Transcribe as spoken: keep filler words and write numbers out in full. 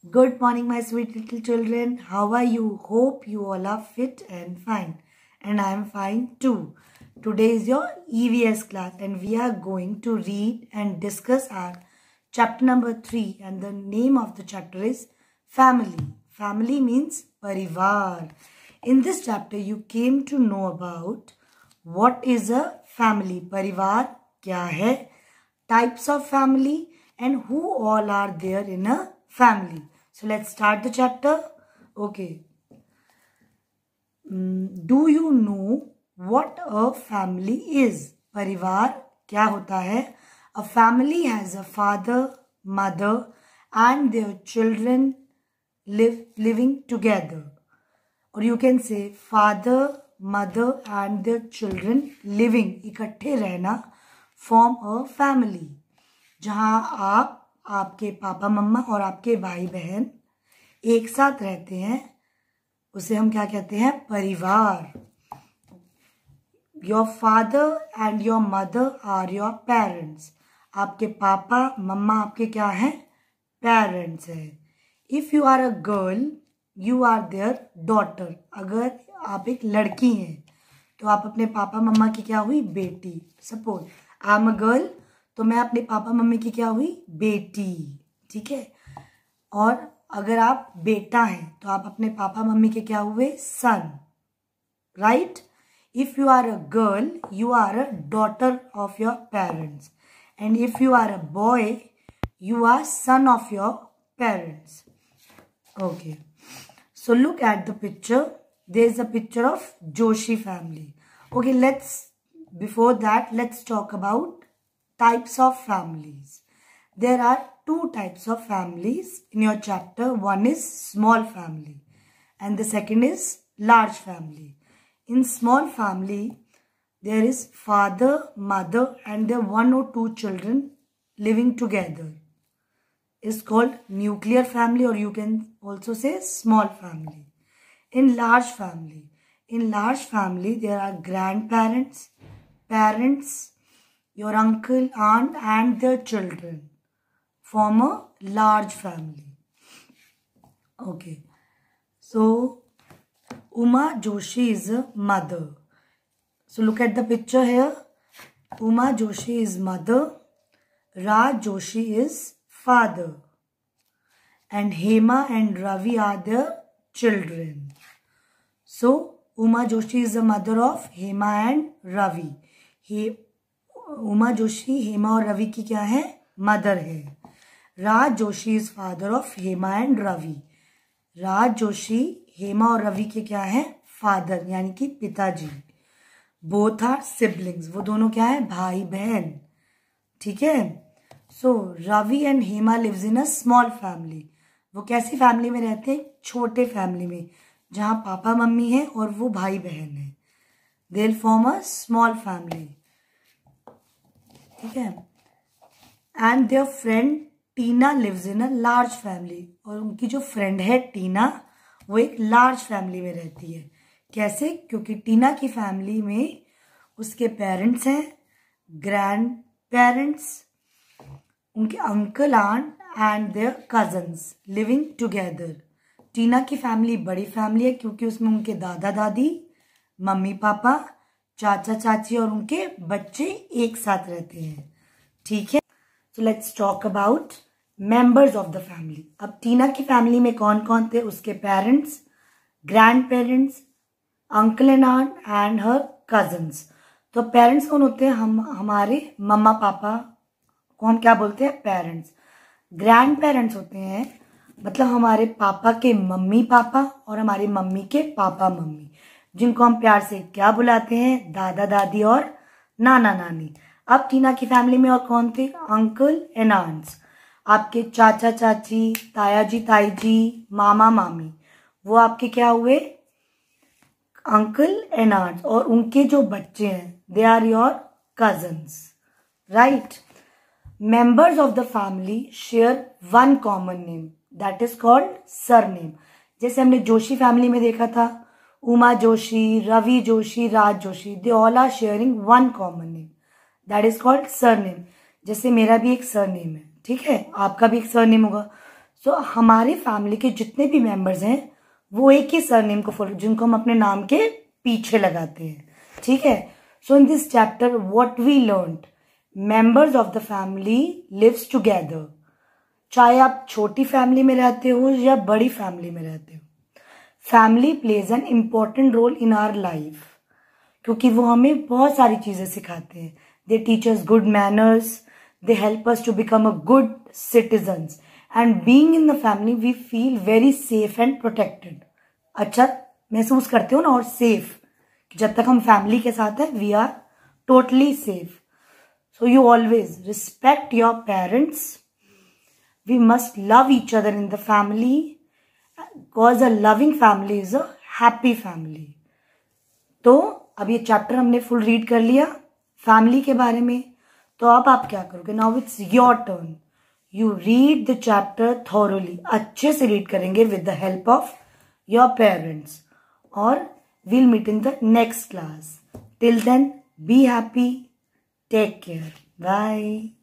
Good morning, my sweet little children. How are you? Hope you all are fit and fine. And I am fine too. Today is your E V S class and we are going to read and discuss our chapter number three. And the name of the chapter is Family. Family means Parivar. In this chapter, you came to know about what is a family. Parivar kya hai? Types of family and who all are there in a family. So let's start the chapter. Okay. Mm, do you know what a family is? परिवार क्या होता है? A family has a father, mother and their children live living together. Or you can say father, mother and their children living, इकट्ठे रहना, form a family. जहाँ आप आपके पापा मम्मा और आपके भाई बहन एक साथ रहते हैं, उसे हम क्या कहते हैं? परिवार. Your father and your mother are your parents. आपके पापा मम्मा आपके क्या हैं? पेरेंट्स है. If you are a girl you are their daughter. अगर आप एक लड़की हैं तो आप अपने पापा मम्मा की क्या हुई? बेटी. Suppose I am a girl तो मैं अपने पापा मम्मी की क्या हुई? बेटी. ठीक है. और अगर आप बेटा हैं तो आप अपने पापा मम्मी के क्या हुए? Son. Right. If you are a girl you are a daughter of your parents and if you are a boy you are son of your parents. Okay. So look at the picture. There is a picture of Joshi family. Okay, let's before that let's talk about types of families. There are two types of families in your chapter. One is small family and the second is large family. In small family, there is father, mother and their one or two children living together. It's called nuclear family, or you can also say small family. In large family, in large family, there are grandparents, parents, your uncle, aunt and their children form a large family. Okay. So, Uma Joshi is a mother. So, look at the picture here. Uma Joshi is mother. Raj Joshi is father. And Hema and Ravi are their children. So, Uma Joshi is the mother of Hema and Ravi. He Uma Joshi Hema और रवि की क्या है? Mother है. Raj Joshi is father of Hema and Ravi. Raj Joshi Hema और रवि के क्या है? Father यानी कि पिताजी. Both are siblings. वो दोनों क्या है? भाई बहन. ठीक है. So Ravi and Hema lives in a small family. वो कैसी फैमिली में रहते हैं? छोटे फैमिली में जहाँ पापा मम्मी है और वो भाई बहन है. They will form a small family. ठीक है. And their friend Tina lives in a large family. और उनकी जो फ्रेंड है टीना वो एक लार्ज फैमिली में रहती है. कैसे? क्योंकि टीना की फैमिली में उसके पेरेंट्स हैं, ग्रैंड पेरेंट्स, उनके uncle aunt and their cousins living together. Tina की फैमिली बड़ी फैमिली है क्योंकि उसमें उनके दादा दादी, मम्मी पापा, चाचा चाची और उनके बच्चे एक साथ रहते हैं. ठीक है. So let's talk about members of the family. अब टीना की फैमिली में कौन कौन थे? उसके parents, grandparents, uncle and aunt and her cousins. तो पेरेंट्स कौन होते हैं? हम हमारे मम्मा पापा को हम क्या बोलते हैं? पेरेंट्स. ग्रैंड पेरेंट्स होते हैं मतलब हमारे पापा के मम्मी पापा और हमारी मम्मी के पापा मम्मी, जिनको हम प्यार से क्या बुलाते हैं? दादा दादी और नाना नानी. अब टीना की फैमिली में और कौन थे? Uncle and aunts. आपके चाचा चाची, ताया जी ताई जी, मामा मामी, वो आपके क्या हुए? Uncle and aunts. और उनके जो बच्चे हैं they are your cousins. Right. Members of the family share one common name that is called surname. जैसे हमने जोशी फैमिली में देखा था, Uma Joshi, Ravi Joshi, Raj Joshi, they all are sharing one common name that is called surname. जैसे मेरा भी एक सरनेम है. ठीक है. आपका भी एक सरनेम होगा. सो so, हमारे फैमिली के जितने भी मेंबर्स हैं वो एक ही सरनेम को फॉलो, जिनको हम अपने नाम के पीछे लगाते हैं, ठीक है। So in this chapter what we learned, members of the family lives together. चाहे आप छोटी फैमिली में रहते हो या बड़ी फैमिली में रहते हो, family plays an important role in our life, क्योंकि वो हमें बहुत सारी चीजें सिखाते हैं। They teach us good manners, they help us to become a good citizens, and being in the family we feel very safe and protected. अच्छा महसूस करते हो ना, और सेफ, जब तक हम फैमिली के साथ हैं we are totally safe. So you always respect your parents, we must love each other in the family, because a loving family is a happy family. तो अब ये चैप्टर हमने फुल रीड कर लिया फैमिली के बारे में, तो अब आप क्या करोगे, now it's your turn, you read the chapter thoroughly, अच्छे से रीड करेंगे with the help of your parents, और we'll meet in the next class. Till then, be happy. Take care. Bye.